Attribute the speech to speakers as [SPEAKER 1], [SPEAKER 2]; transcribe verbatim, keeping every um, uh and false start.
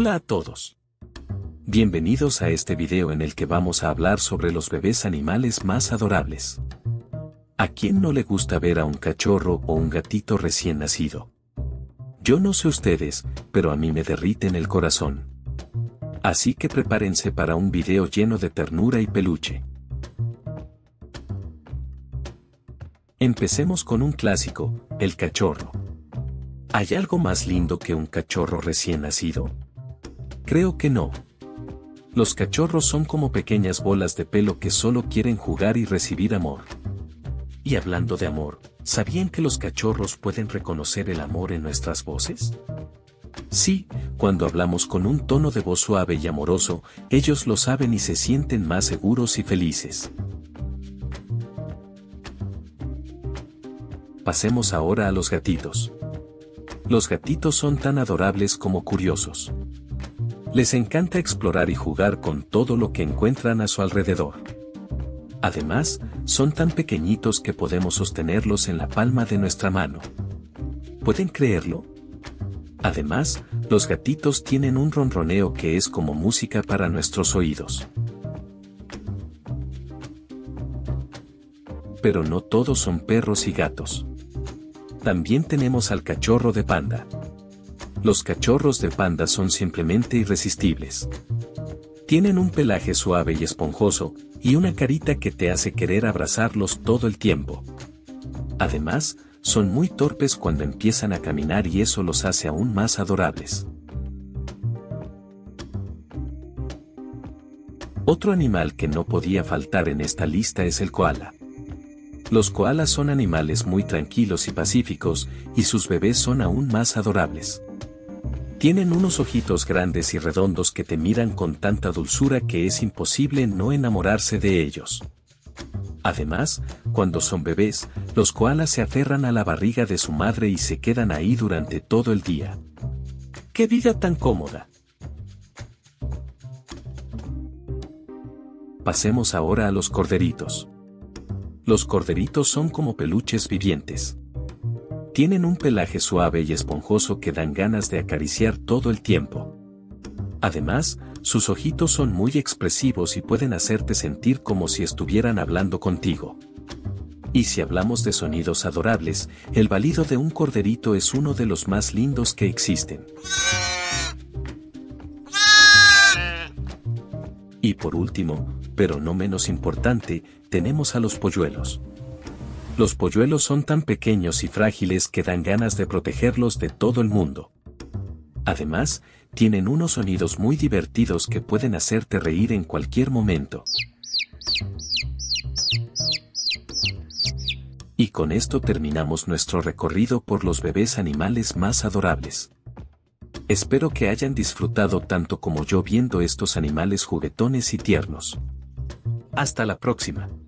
[SPEAKER 1] Hola a todos. Bienvenidos a este video en el que vamos a hablar sobre los bebés animales más adorables. ¿A quién no le gusta ver a un cachorro o un gatito recién nacido? Yo no sé ustedes, pero a mí me derriten el corazón. Así que prepárense para un video lleno de ternura y peluche. Empecemos con un clásico, el cachorro. ¿Hay algo más lindo que un cachorro recién nacido? Creo que no. Los cachorros son como pequeñas bolas de pelo que solo quieren jugar y recibir amor. Y hablando de amor, ¿sabían que los cachorros pueden reconocer el amor en nuestras voces? Sí, cuando hablamos con un tono de voz suave y amoroso, ellos lo saben y se sienten más seguros y felices. Pasemos ahora a los gatitos. Los gatitos son tan adorables como curiosos. Les encanta explorar y jugar con todo lo que encuentran a su alrededor. Además, son tan pequeñitos que podemos sostenerlos en la palma de nuestra mano. ¿Pueden creerlo? Además, los gatitos tienen un ronroneo que es como música para nuestros oídos. Pero no todos son perros y gatos. También tenemos al cachorro de panda. Los cachorros de panda son simplemente irresistibles. Tienen un pelaje suave y esponjoso, y una carita que te hace querer abrazarlos todo el tiempo. Además, son muy torpes cuando empiezan a caminar y eso los hace aún más adorables. Otro animal que no podía faltar en esta lista es el koala. Los koalas son animales muy tranquilos y pacíficos, y sus bebés son aún más adorables. Tienen unos ojitos grandes y redondos que te miran con tanta dulzura que es imposible no enamorarse de ellos. Además, cuando son bebés, los koalas se aferran a la barriga de su madre y se quedan ahí durante todo el día. ¡Qué vida tan cómoda! Pasemos ahora a los corderitos. Los corderitos son como peluches vivientes. Tienen un pelaje suave y esponjoso que dan ganas de acariciar todo el tiempo. Además, sus ojitos son muy expresivos y pueden hacerte sentir como si estuvieran hablando contigo. Y si hablamos de sonidos adorables, el balido de un corderito es uno de los más lindos que existen. Y por último, pero no menos importante, tenemos a los polluelos. Los polluelos son tan pequeños y frágiles que dan ganas de protegerlos de todo el mundo. Además, tienen unos sonidos muy divertidos que pueden hacerte reír en cualquier momento. Y con esto terminamos nuestro recorrido por los bebés animales más adorables. Espero que hayan disfrutado tanto como yo viendo estos animales juguetones y tiernos. Hasta la próxima.